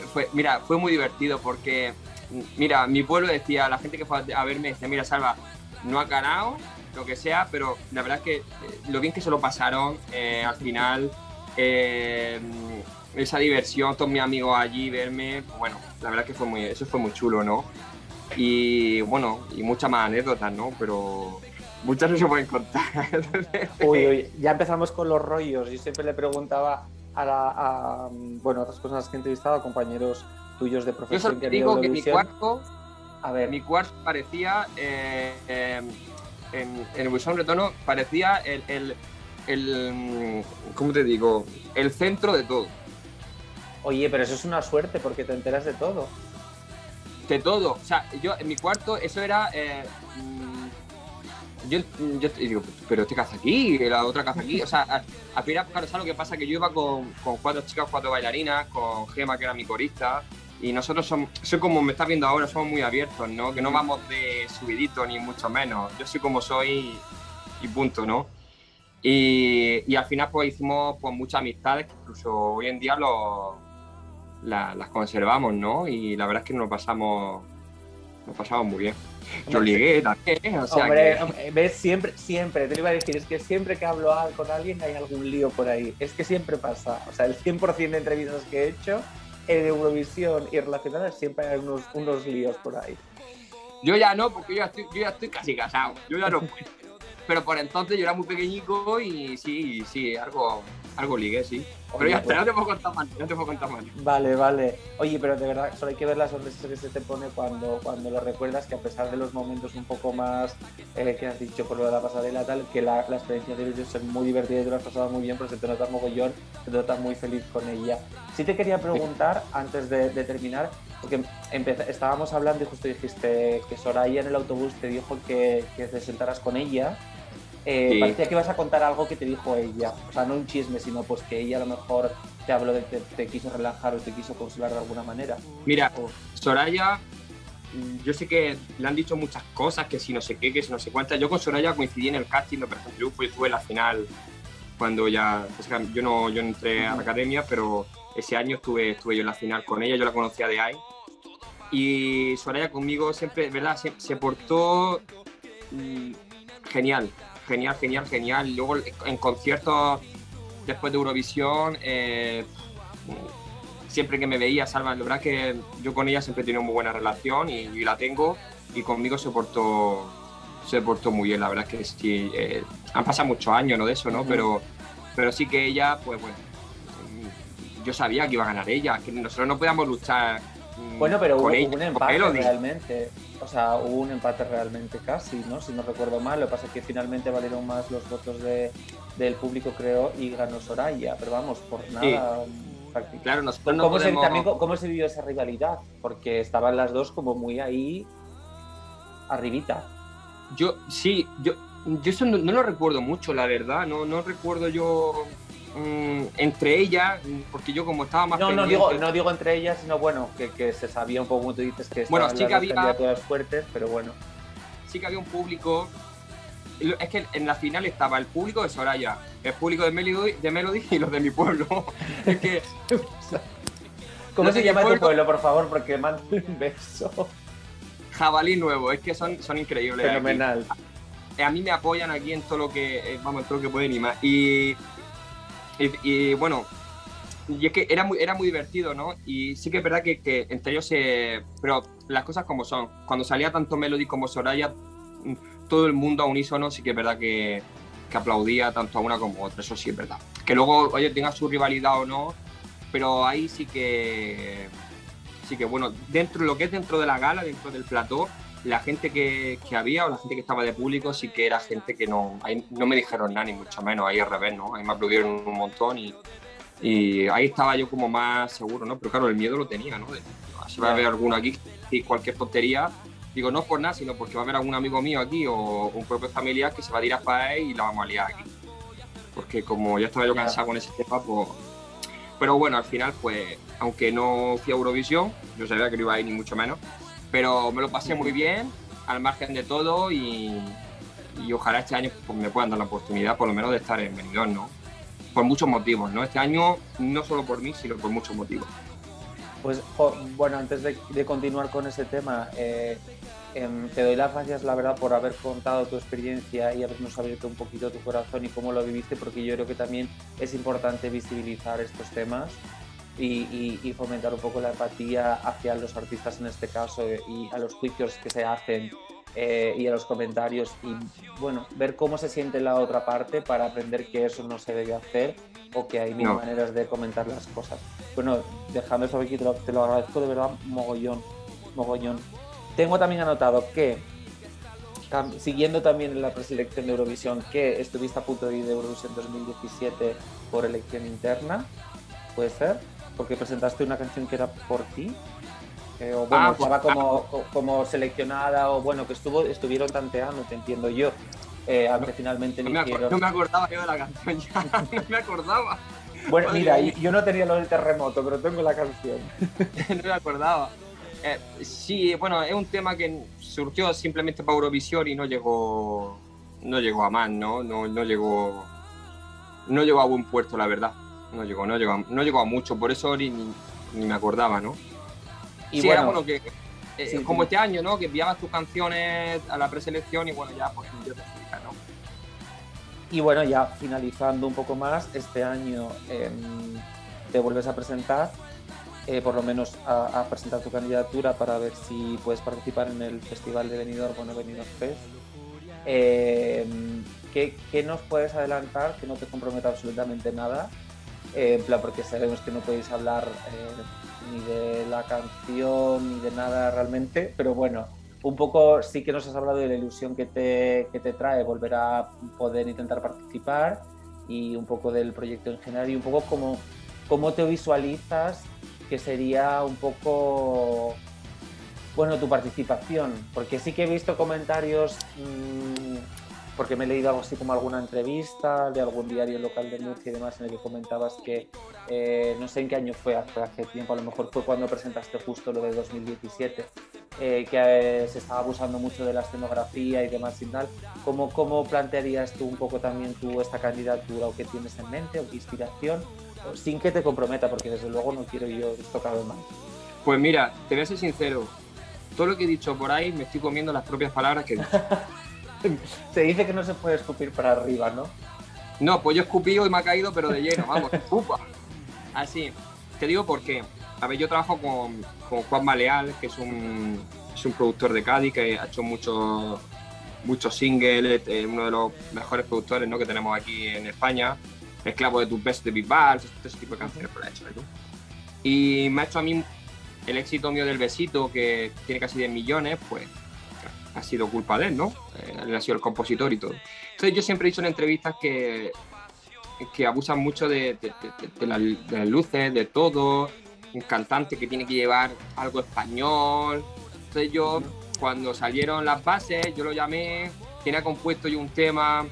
fue muy divertido porque, mira, mi pueblo decía, la gente que fue a verme decía, mira, Salva, no ha ganado, lo que sea, pero la verdad es que lo bien que se lo pasaron al final, esa diversión, todos mis amigos allí, verme, bueno, la verdad es que eso fue muy chulo, ¿no? Y bueno, y muchas más anécdotas, ¿no? Pero muchas no se pueden contar. Uy, ya empezamos con los rollos. Yo siempre le preguntaba bueno, otras personas que he entrevistado, a compañeros tuyos de profesión. Yo solo te digo que mi cuarto parecía, en Eurovisión Retorno, parecía ¿cómo te digo? El centro de todo. Oye, pero eso es una suerte porque te enteras de todo. De todo. O sea, yo en mi cuarto, eso era... yo te digo, pero este caza aquí, la otra caza aquí. O sea, al final, claro, ¿sabes lo que pasa? Que yo iba con 4 chicas, 4 bailarinas, con Gema, que era mi corista, y nosotros soy como me estás viendo ahora, somos muy abiertos, ¿no? Que no vamos de subidito, ni mucho menos. Yo soy como soy y punto, ¿no? Y al final, pues hicimos pues, muchas amistades que incluso hoy en día las conservamos, ¿no? Y la verdad es que nos pasamos muy bien. Yo ligué también, o sea hombre, ves, siempre, te lo iba a decir, es que siempre que hablo con alguien hay algún lío por ahí, es que siempre pasa, o sea, el 100% de entrevistas que he hecho en Eurovisión y relacionadas siempre hay unos líos por ahí. Yo ya no, porque yo ya estoy casi casado, yo ya no puedo. Pero por entonces yo era muy pequeñico y sí, algo ligué, sí. Pero ya está, no te puedo contar más. Vale. Oye, pero de verdad, solo hay que ver la sonrisa que se te pone cuando lo recuerdas, que a pesar de los momentos un poco más que has dicho por lo de la pasarela tal, que la experiencia debe ser muy divertida y te lo has pasado muy bien, pero se te nota mogollón, se te nota muy feliz con ella. Sí te quería preguntar, antes de terminar, porque estábamos hablando y justo dijiste que Soraya en el autobús te dijo que te sentaras con ella. Sí. Parecía que ibas a contar algo que te dijo ella, o sea, no un chisme, sino pues que ella a lo mejor te habló de que te quiso relajar o te quiso consolar de alguna manera. Mira, Soraya, yo sé que le han dicho muchas cosas, que si no sé qué, que si no sé cuántas. Yo con Soraya coincidí en el casting, por ejemplo, yo estuve en la final cuando ya, o sea, yo no entré a la academia, pero ese año estuve yo en la final con ella, yo la conocía de ahí. Y Soraya conmigo siempre, ¿verdad? Se portó genial. Luego en conciertos después de Eurovisión, siempre que me veía, Salva, la verdad que yo con ella siempre he tenido muy buena relación y la tengo, y conmigo se portó muy bien. La verdad es que sí, han pasado muchos años, ¿no? De eso, ¿no? Pero sí que ella, pues bueno, yo sabía que iba a ganar ella, que nosotros no podíamos luchar. Bueno, pero hubo un empate realmente. O sea, hubo un empate realmente casi, ¿no? Si no recuerdo mal. Lo que pasa es que finalmente valieron más los votos del público, creo, y ganó Soraya. Pero vamos, por nada. Sí. Claro, nosotros no podemos... ¿Cómo se vivió esa rivalidad? Porque estaban las dos como muy ahí, arribita. Yo eso no lo recuerdo mucho, la verdad. No recuerdo yo... entre ellas, porque yo como estaba más pendiente... No digo entre ellas, sino bueno, que se sabía un poco, como tú dices, que estaban sí que había candidaturas fuertes, pero bueno. Sí que había un público, es que en la final estaba el público de Soraya, el público de Melody y los de mi pueblo. Es que... ¿Cómo se llama tu pueblo, por favor? Porque mando un beso. Jabalí Nuevo, es que son increíbles. Fenomenal. Aquí. A mí me apoyan aquí en todo lo que, en todo lo que pueden y más. Y bueno, y es que era muy divertido, ¿no? Y sí que es verdad que entre ellos pero las cosas como son. Cuando salía tanto Melody como Soraya, todo el mundo a unísono sí que es verdad que aplaudía tanto a una como a otra, eso sí es verdad. Que luego, oye, tenga su rivalidad o no, pero ahí sí que bueno, lo que es dentro de la gala, dentro del plató, la gente que había o la gente que estaba de público sí que era gente que no me dijeron nada, ni mucho menos, ahí al revés, ¿no? Ahí me aplaudieron un montón y ahí estaba yo como más seguro, ¿no? Pero claro, el miedo lo tenía, ¿no? Si va a haber alguno aquí y cualquier tontería, digo, no por nada, sino porque va a haber algún amigo mío aquí o un propio familiar que se va a tirar para él y la vamos a liar aquí. Porque como ya estaba yo cansado con ese tema, pues... Pero bueno, al final, pues, aunque no fui a Eurovisión, yo sabía que no iba a ir ni mucho menos, pero me lo pasé muy bien, al margen de todo, y ojalá este año pues, me puedan dar la oportunidad por lo menos de estar en Benidorm, ¿no? Por muchos motivos, ¿no? Este año no solo por mí, sino por muchos motivos. Pues bueno, antes de continuar con ese tema, te doy las gracias, la verdad, por haber contado tu experiencia y habernos abierto un poquito tu corazón y cómo lo viviste, porque yo creo que también es importante visibilizar estos temas y fomentar un poco la empatía hacia los artistas en este caso y a los juicios que se hacen y a los comentarios y bueno, ver cómo se siente la otra parte para aprender que eso no se debe hacer o que hay mil maneras de comentar las cosas. Bueno, dejando eso aquí, te lo agradezco de verdad mogollón. Tengo también anotado que, siguiendo también en la preselección de Eurovisión, que estuviste a punto de ir de Eurovisión 2017 por elección interna, ¿puede ser? Porque presentaste una canción que era por ti. O bueno, estaba como seleccionada, o bueno, que estuvieron tanteando, te entiendo yo, aunque finalmente no me acordaba yo de la canción ya, no me acordaba. Bueno, mira, yo no tenía lo del terremoto, pero tengo la canción. No me acordaba. Sí, bueno, es un tema que surgió simplemente para Eurovisión y no llegó a más, ¿no? No llegó a buen puerto, la verdad. No llegó a mucho, por eso ni me acordaba, ¿no? Y sí, bueno, era bueno que sí, como este año, ¿no? Que enviabas tus canciones a la preselección y bueno, ya pues yo te explico, ¿no? Y bueno, ya finalizando un poco más, este año te vuelves a presentar, por lo menos a presentar tu candidatura para ver si puedes participar en el Festival de Benidorm, bueno, Benidorm Fest. ¿Qué nos puedes adelantar? Que no te comprometa absolutamente nada, en plan, porque sabemos que no podéis hablar ni de la canción ni de nada realmente, pero bueno, un poco sí que nos has hablado de la ilusión que te trae volver a poder intentar participar y un poco del proyecto en general y un poco cómo te visualizas que sería un poco, bueno, tu participación, porque sí que he visto comentarios, porque me he leído algo así como alguna entrevista de algún diario local de Murcia y demás en el que comentabas que no sé en qué año fue hace tiempo, a lo mejor fue cuando presentaste justo lo de 2017, que se estaba abusando mucho de la escenografía y demás y tal. ¿Cómo plantearías tú un poco también esta candidatura o qué tienes en mente o qué inspiración? Sin que te comprometa, porque desde luego no quiero yo tocar más. Pues mira, te voy a ser sincero, todo lo que he dicho por ahí me estoy comiendo las propias palabras que he dicho. Se dice que no se puede escupir para arriba, ¿no? No, pues yo he escupido y me ha caído, pero de lleno, vamos, upa. Así, te digo por qué. A ver, yo trabajo con Juanma Leal, que es un productor de Cádiz, que ha hecho muchos singles, uno de los mejores productores, ¿no?, que tenemos aquí en España. Esclavo de tus besos de Big Balls, ese tipo de canciones por hecho, ¿no? Y me ha hecho a mí el éxito mío del Besito, que tiene casi 10 millones, pues ha sido culpa de él, ¿no? Él ha sido el compositor y todo. Entonces yo siempre he dicho en entrevistas que abusan mucho de las luces, de todo, un cantante que tiene que llevar algo español. Entonces yo, cuando salieron las bases, yo lo llamé, tenía compuesto yo un tema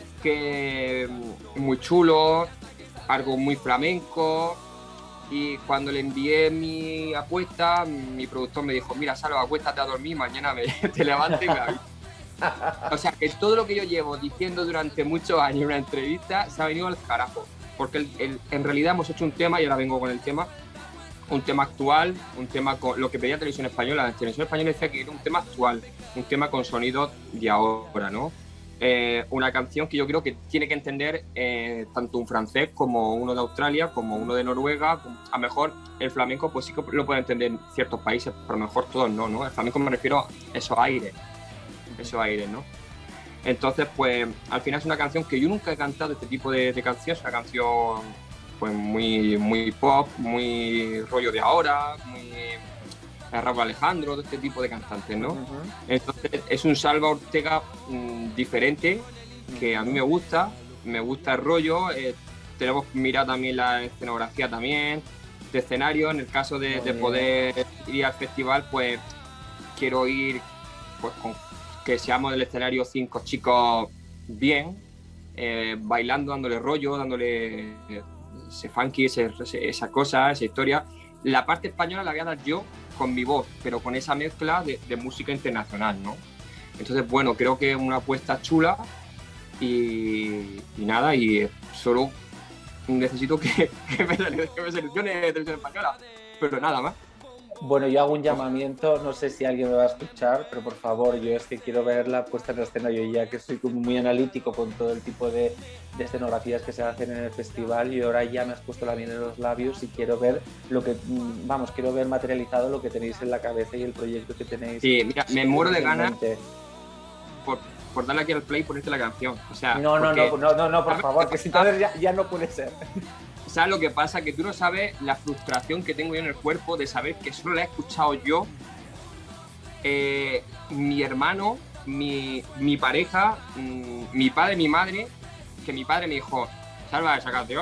que muy chulo, algo muy flamenco, y cuando le envié mi apuesta, mi productor me dijo, mira, Salva, acuéstate a dormir, mañana te levantes y me avisas. O sea, que todo lo que yo llevo diciendo durante muchos años en una entrevista se ha venido al carajo, porque en realidad hemos hecho un tema, y ahora vengo con el tema, un tema actual, un tema con lo que pedía Televisión Española. La Televisión Española decía que era un tema actual, un tema con sonidos de ahora, ¿no? Una canción que yo creo que tiene que entender tanto un francés como uno de Australia, como uno de Noruega. A lo mejor el flamenco pues sí que lo puede entender en ciertos países, pero a lo mejor todos no. El flamenco me refiero a esos aires, ¿no? Entonces, pues al final es una canción que yo nunca he cantado, este tipo de canción. Es una canción pues muy pop, muy rollo de ahora, muy Raúl Alejandro, de este tipo de cantantes, ¿no? Entonces es un Salva Ortega diferente, que a mí me gusta el rollo. Tenemos que mirar también la escenografía también, de escenario. En el caso de poder ir al festival, pues quiero ir pues con que seamos del escenario 5 chicos bien, bailando, dándole rollo, dándole ese funky, esa cosa, esa historia. La parte española la voy a dar yo con mi voz, pero con esa mezcla de música internacional, ¿no? Entonces, bueno, creo que es una apuesta chula y nada, y solo necesito que me seleccione Televisión Española, pero nada más. Bueno, yo hago un llamamiento, no sé si alguien me va a escuchar, pero por favor, yo es que quiero ver la puesta en escena, yo ya que soy como muy analítico con todo el tipo de escenografías que se hacen en el festival y ahora ya me has puesto la miel en los labios y quiero ver lo que, vamos, quiero ver materializado lo que tenéis en la cabeza y el proyecto que tenéis. Sí, mira, me muero de ganas por darle aquí al play y ponerte la canción. O sea, no, por favor, que si entonces ya no puede ser. ¿Sabes lo que pasa? Que tú no sabes la frustración que tengo yo en el cuerpo de saber que solo la he escuchado yo, mi hermano, mi pareja, mi padre, mi madre, que mi padre me dijo, Salva, esa canción,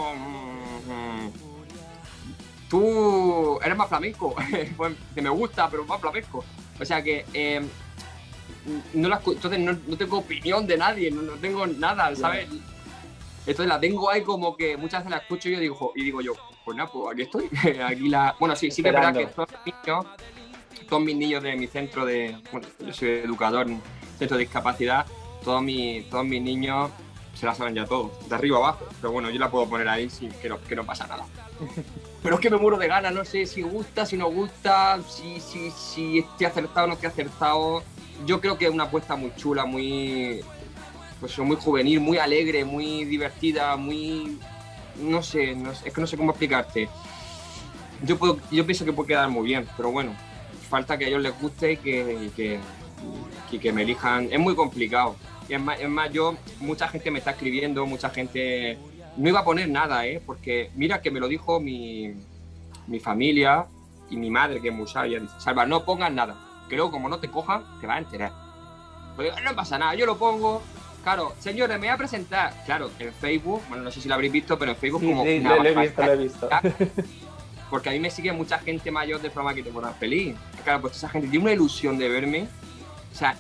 tú eres más flamenco. Pues, me gusta, pero más flamenco. O sea que entonces no tengo opinión de nadie, no tengo nada, ¿sabes? Entonces la tengo ahí como que muchas veces la escucho y digo yo, pues nada, pues aquí estoy. Bueno, sí que es verdad que todos mis niños de mi centro bueno, yo soy educador en centro de discapacidad, todos mis niños se la saben ya todo, de arriba abajo, pero bueno, yo la puedo poner ahí sin que no pasa nada. Pero es que me muero de ganas, no sé si gusta, si no gusta, si estoy acertado o no estoy acertado. Yo creo que es una apuesta muy chula, muy juvenil, muy alegre, muy divertida, muy... No sé, es que no sé cómo explicarte. Yo pienso que puede quedar muy bien, pero bueno, falta que a ellos les guste y que me elijan. Es muy complicado. Es más, mucha gente me está escribiendo, mucha gente... No iba a poner nada, porque mira que me lo dijo mi familia y mi madre, que es muy sabia. Dice, Salva, no pongas nada, que luego como no te cojan, te vas a enterar. Pues no pasa nada, yo lo pongo. Claro, señores, me voy a presentar. Claro, en Facebook, bueno, no sé si lo habréis visto, pero en Facebook sí, como... Sí, lo he visto. Porque a mí me sigue mucha gente mayor de forma que te ponen feliz. Claro, pues esa gente tiene una ilusión de verme. O sea,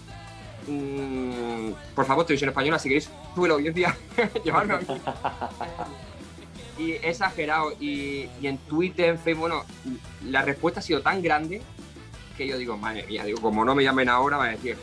por favor, Televisión Española, si queréis, sube la audiencia, llevarme a mí. Y he exagerado. Y en Twitter, en Facebook, bueno, la respuesta ha sido tan grande que yo digo, madre mía, como no me llamen ahora, va a decir,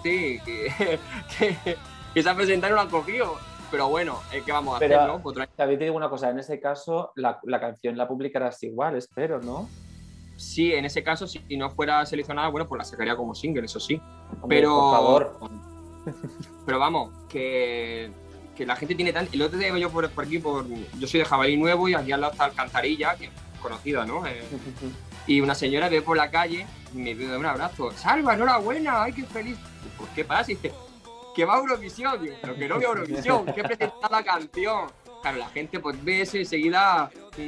que se ha presentado y no lo han cogido. Pero bueno, ¿qué vamos a hacer, no? También te digo una cosa, en ese caso, la canción la publicarás igual, espero, ¿no? Sí, en ese caso, si no fuera seleccionada, bueno, pues la sacaría como single, eso sí. Hombre, pero, por favor. Pero vamos, que la gente tiene tan... El otro día yo por aquí, yo soy de Jabalí Nuevo y aquí al lado está Alcantarilla, que es conocida, ¿no? Y una señora ve por la calle y me pide un abrazo. Salva, enhorabuena, ay, qué feliz. ¿Por qué pasa? Y dice, que va a Eurovisión. Digo, pero que no voy a Eurovisión, que presenta la canción. Claro, la gente pues ve eso y enseguida...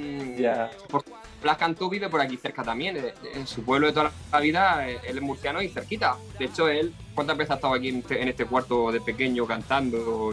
Blas Cantó vive por aquí cerca también, en su pueblo de toda la vida, él es murciano y cerquita. De hecho, él, ¿cuántas veces ha estado aquí en este cuarto de pequeño cantando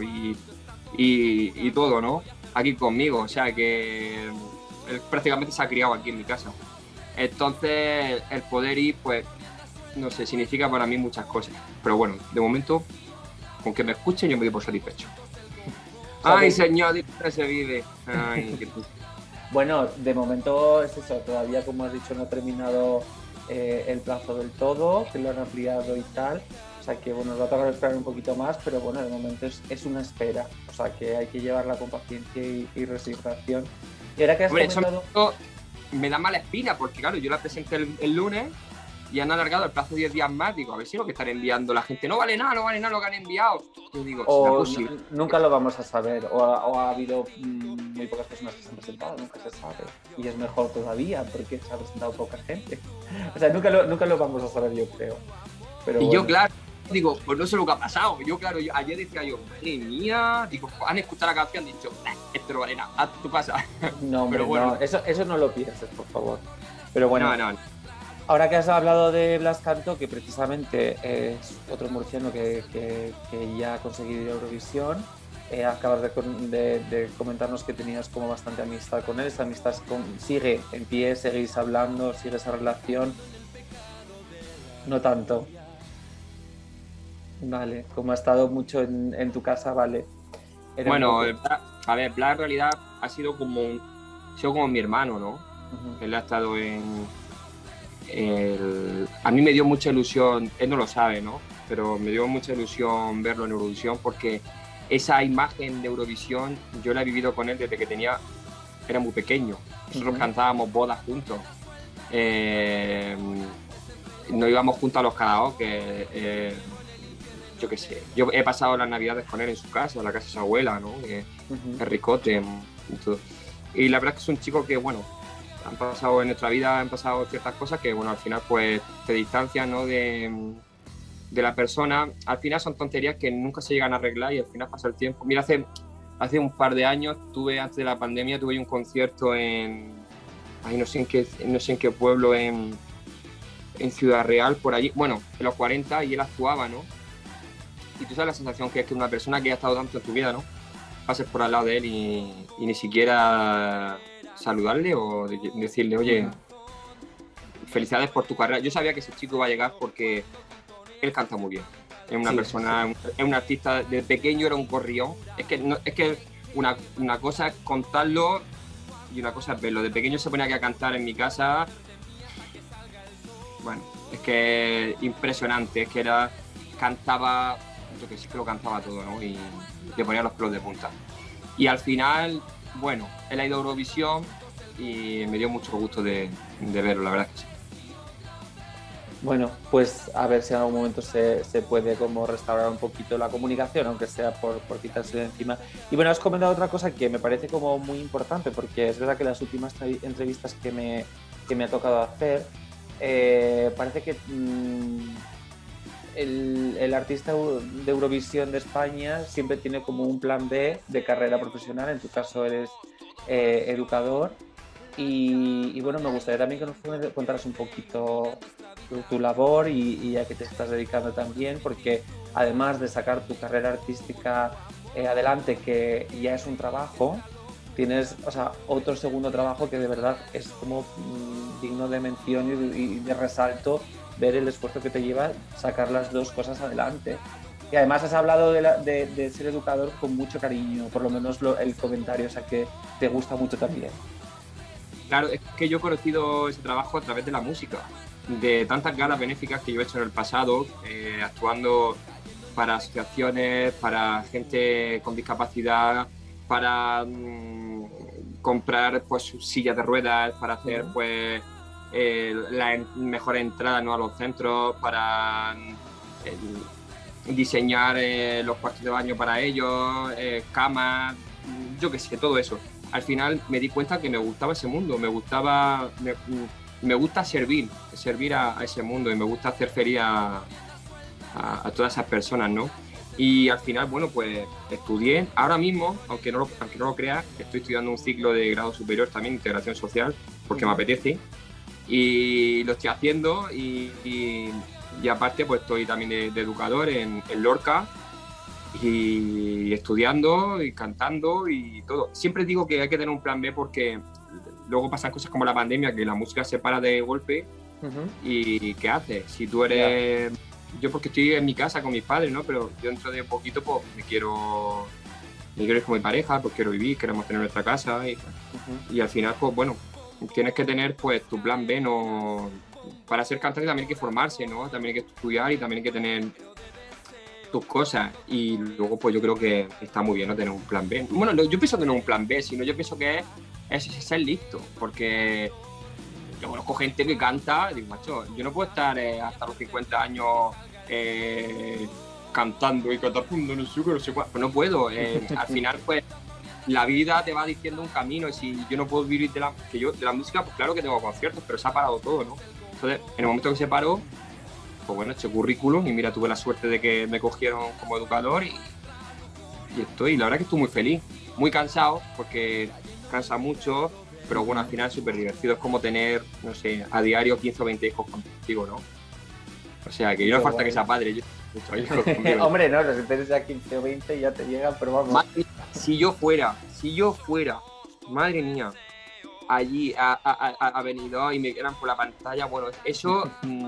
y todo, ¿no? Aquí conmigo, o sea que él prácticamente se ha criado aquí en mi casa. Entonces, el poder ir, pues, no sé, significa para mí muchas cosas. Pero bueno, de momento, con que me escuchen, yo me doy por satisfecho. Ay, señor, ¿dónde se vive? Ay, qué puto. Bueno, de momento es eso, todavía como has dicho no ha terminado el plazo del todo, que lo han ampliado y tal, o sea que bueno, nos va a tocar esperar un poquito más, pero bueno, de momento es una espera, o sea que hay que llevarla con paciencia y resignación. Y ahora que has comentado... Eso me da mala espina, porque claro, yo la presenté el lunes y han alargado el plazo 10 días más, digo, a ver si lo que están enviando la gente no vale nada lo que han enviado. Yo digo, o nunca lo vamos a saber, o ha habido muy pocas personas que se han presentado, nunca se sabe. Y es mejor todavía, porque se ha presentado poca gente. O sea, nunca lo vamos a saber, yo creo. Pero y bueno. yo, claro, digo, pues no sé lo que ha pasado. Yo, claro, ayer decía yo, madre mía, digo, han escuchado la canción, han dicho, esto no vale nada, a tu casa. No, hombre, pero bueno, no, eso no lo pienses, por favor. Pero bueno. No. Ahora que has hablado de Blas Cantó, que precisamente es otro murciano que ya ha conseguido Eurovisión, acabas de comentarnos que tenías como bastante amistad con él. Esa amistad sigue en pie, seguís hablando, sigue esa relación. No tanto. Vale, como ha estado mucho en tu casa, vale. Bueno, a ver, Blas en realidad ha sido como mi hermano, ¿no? Uh-huh. Él ha estado a mí me dio mucha ilusión, él no lo sabe, ¿no? Pero me dio mucha ilusión verlo en Eurovisión porque esa imagen de Eurovisión yo la he vivido con él desde que era muy pequeño. Nosotros cantábamos bodas juntos. nos íbamos juntos a los karaoke, yo qué sé. Yo he pasado las navidades con él en su casa, en la casa de su abuela, ¿no? El ricote y todo. Y la verdad es que es un chico que, bueno, han pasado en nuestra vida, han pasado ciertas cosas que, bueno, al final pues te distancian, ¿no? de la persona. Al final son tonterías que nunca se llegan a arreglar y al final pasa el tiempo. Mira, hace un par de años, antes de la pandemia, tuve un concierto no sé en qué pueblo, en Ciudad Real, por allí, bueno, en los 40, y él actuaba, ¿no? Y tú sabes la sensación que es que una persona que ha estado tanto en tu vida, ¿no? Pases por al lado de él y ni siquiera saludarle o decirle, oye, felicidades por tu carrera. Yo sabía que ese chico iba a llegar porque él canta muy bien. Es una persona, es un artista, de pequeño era un gorrión. Es que una cosa es contarlo y una cosa es verlo. De pequeño se ponía aquí a cantar en mi casa. Bueno, es que impresionante, es que cantaba, yo que sí que lo cantaba todo, ¿no? Y le ponía los pelos de punta. Y al final, bueno, él ha ido a Eurovisión y me dio mucho gusto de verlo, la verdad es que sí. Bueno, pues a ver si en algún momento se puede como restaurar un poquito la comunicación, aunque sea por quitarse de encima. Y bueno, has comentado otra cosa que me parece como muy importante, porque es verdad que las últimas entrevistas que me ha tocado hacer, parece que el artista de Eurovisión de España siempre tiene como un plan B de carrera profesional. En tu caso eres educador. Y bueno, me gustaría también que nos contaras un poquito tu labor y a qué te estás dedicando también, porque además de sacar tu carrera artística adelante, que ya es un trabajo, tienes, o sea, otro segundo trabajo que de verdad es como digno de mención y de resalto, ver el esfuerzo que te lleva sacar las dos cosas adelante. Y además has hablado de ser educador con mucho cariño, por lo menos el comentario, o sea, que te gusta mucho también. Claro, es que yo he conocido ese trabajo a través de la música, de tantas galas benéficas que yo he hecho en el pasado, actuando para asociaciones, para gente con discapacidad, para comprar pues sillas de ruedas, para hacer pues la mejor entrada, ¿no?, a los centros, para diseñar los cuartos de baño para ellos, camas, yo qué sé, todo eso. Al final me di cuenta que me gustaba ese mundo, me gusta servir a ese mundo y me gusta hacer feliz a todas esas personas, ¿no? Y al final, bueno, pues estudié. Ahora mismo, aunque no lo creas, estoy estudiando un ciclo de grado superior también, integración social, porque me apetece. Y lo estoy haciendo y aparte pues estoy también de educador en Lorca, y estudiando y cantando y todo. Siempre digo que hay que tener un plan B porque luego pasan cosas como la pandemia, que la música se para de golpe. ¿Y qué haces? Si tú eres... Yo porque estoy en mi casa con mis padres, ¿no? Pero yo dentro de poquito pues me quiero ir con mi pareja, pues quiero vivir, queremos tener nuestra casa y al final pues bueno, tienes que tener pues tu plan B, ¿no? Para ser cantante también hay que formarse, ¿no? También hay que estudiar y también hay que tener tus cosas, y luego pues yo creo que está muy bien no tener un plan B. Bueno, yo pienso tener un plan B, sino yo pienso que es ser listo, porque yo conozco gente que canta y digo, macho, yo no puedo estar hasta los 50 años cantando y cantando, no sé cuál, pues no puedo. Al final pues la vida te va diciendo un camino, y si yo no puedo vivir de la música, pues claro que tengo conciertos, pero se ha parado todo, ¿no? Entonces, en el momento que se paró, pues bueno, eché currículum y mira, tuve la suerte de que me cogieron como educador y la verdad que estoy muy feliz, muy cansado porque cansa mucho, pero bueno, al final es súper divertido. Es como tener, no sé, a diario 15 o 20 hijos contigo, ¿no? O sea, que yo no falta que sea padre, yo muchos hijos conmigo. Hombre, no, si tienes ya 15 o 20 ya te llegan, pero vamos. Madre, si yo fuera, madre mía, allí a Benidorm y me vieran por la pantalla, bueno, eso...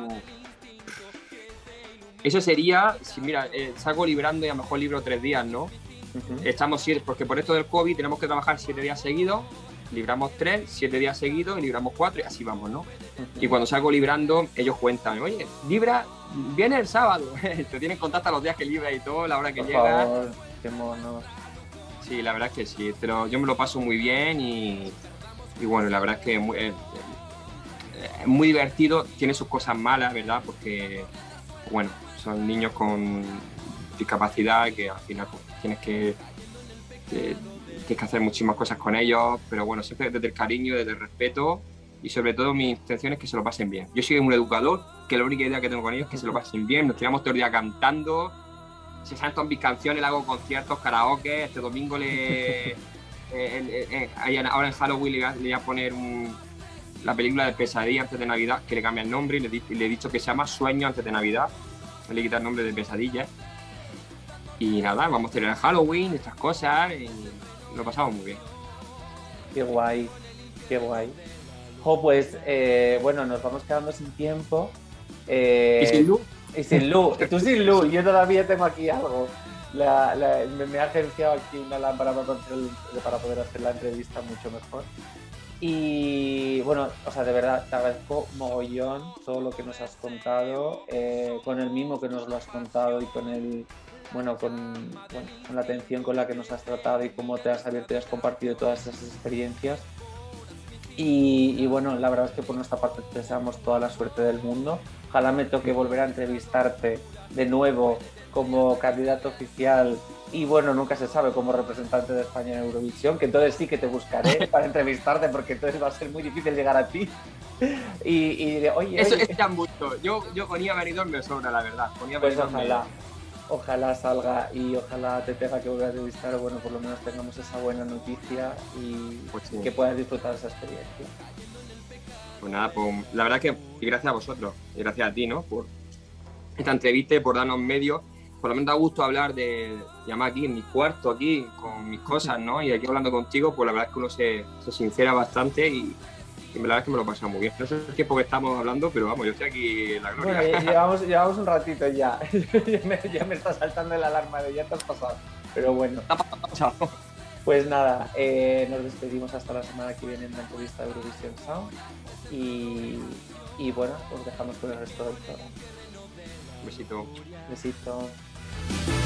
Eso sería, si mira, salgo librando y a lo mejor libro 3 días, ¿no? Estamos 7, porque por esto del COVID tenemos que trabajar 7 días seguidos, libramos 3, 7 días seguidos y libramos 4 y así vamos, ¿no? Y cuando salgo librando, ellos cuentan, oye, libra, viene el sábado, te tienen contacto los días que libra y todo, la hora que llega. Por favor, qué mono. Sí, la verdad es que sí, yo me lo paso muy bien y bueno, la verdad es que es muy divertido, tiene sus cosas malas, ¿verdad? Porque, bueno, son niños con discapacidad que al final pues, tienes que hacer muchísimas cosas con ellos, pero bueno, siempre desde el cariño, desde el respeto y sobre todo mi intención es que se lo pasen bien. Yo soy un educador, que la única idea que tengo con ellos es que se lo pasen bien, nos tiramos todo el día cantando, se saben todas mis canciones, le hago conciertos, karaoke, este domingo ahora en Halloween le voy a poner la película de Pesadilla antes de Navidad, que le cambia el nombre y le he dicho que se llama Sueño antes de Navidad, le quita el nombre de Pesadilla. Y nada, vamos a tener Halloween, estas cosas, y lo pasamos muy bien. Qué guay, qué guay. Jo, pues, bueno, nos vamos quedando sin tiempo. ¿Y sin luz? Y sin luz. Tú sin luz, yo todavía tengo aquí algo. Me ha agenciado aquí una lámpara para poder hacer la entrevista mucho mejor. Y bueno, o sea, de verdad, te agradezco mogollón todo lo que nos has contado, con el mimo que nos lo has contado y con la atención con la que nos has tratado y cómo te has abierto y has compartido todas esas experiencias. Y bueno, la verdad es que por nuestra parte te deseamos toda la suerte del mundo. Ojalá me toque volver a entrevistarte de nuevo como candidato oficial y bueno, nunca se sabe, como representante de España en Eurovisión, que entonces sí que te buscaré para entrevistarte porque entonces va a ser muy difícil llegar a ti. Y diré, oye... Eso es ya mucho. Yo con Nia Benidorm me sobra, la verdad. Pues ojalá salga y ojalá te tenga que volver a entrevistar o bueno, por lo menos tengamos esa buena noticia y pues sí, que puedas disfrutar de esa experiencia. Pues nada, pues la verdad que y gracias a vosotros y gracias a ti, ¿no? Por esta entrevista y por darnos medios. Por lo menos da gusto hablar de llamar aquí en mi cuarto, aquí con mis cosas, ¿no? Y aquí hablando contigo, pues la verdad es que uno se sincera bastante y la verdad es que me lo pasa muy bien. No sé el tiempo que estamos hablando, pero vamos, yo estoy aquí en la gloria. Bueno, llevamos un ratito ya. Ya me está saltando la alarma de ya te has pasado. Pero bueno. Pues nada, nos despedimos hasta la semana que viene en la entrevista de Eurovisión Sound. Y bueno, os dejamos con el resto del programa. Un besito. Besito.